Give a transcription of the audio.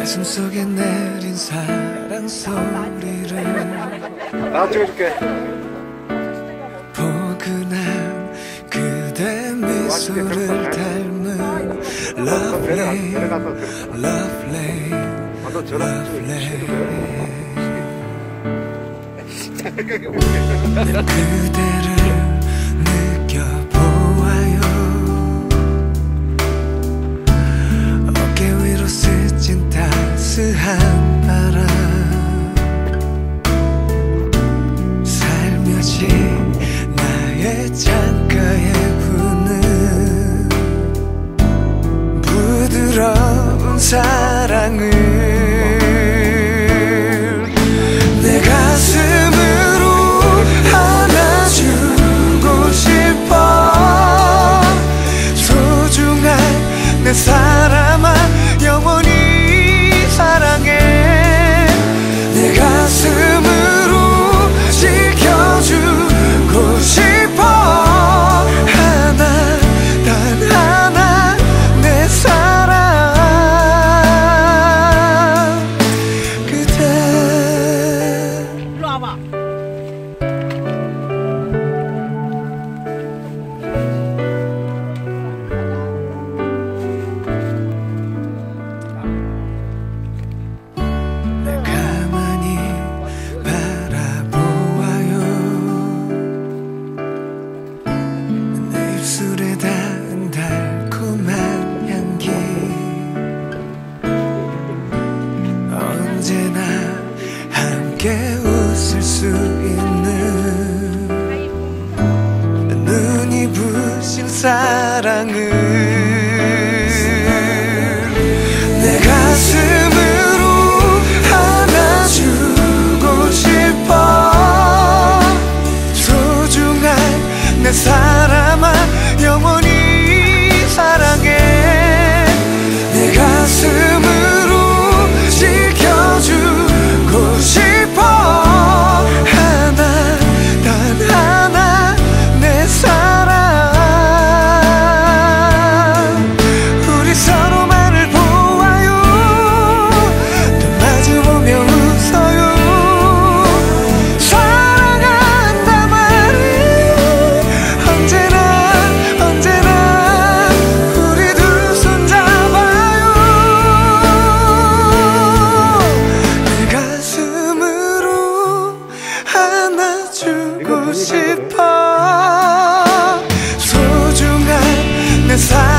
가슴속에 내린 사랑 소리를 나 찍어줄게. 포근한 그대 미소를 닮은 lovely, lovely, lovely. 내 그대를 느껴보아요. 어깨 위로 스친 따스한 바람, 살며시 나의 창가에 부는 부드러운 사랑을 내 가슴으로 안아주고 싶어. 소중한 내 사람아, 영원히 사랑해. 내 가슴으로 지켜주고 싶어. 하나 단 하나 내 사랑 그대. 일로 와봐. 가만히 바라보아요. 내 입술에 닿은 달콤한 향기, 언제나 함께 웃을 수 있는 눈이 부신 사랑을 내 가슴으로 안아주고 싶어. 소중한 내 사람아, 영원히 사랑해. 내 가슴으로 지켜주고 싶어. 하나 단 하나 내 사랑. 우리 서로만을 보아요. 또 마주보며 웃어요. 사랑한다 말해. 언제나 언제나 우리 두 손 잡아요. 내 가슴으로 안아주고 싶어. 소중한 내 사랑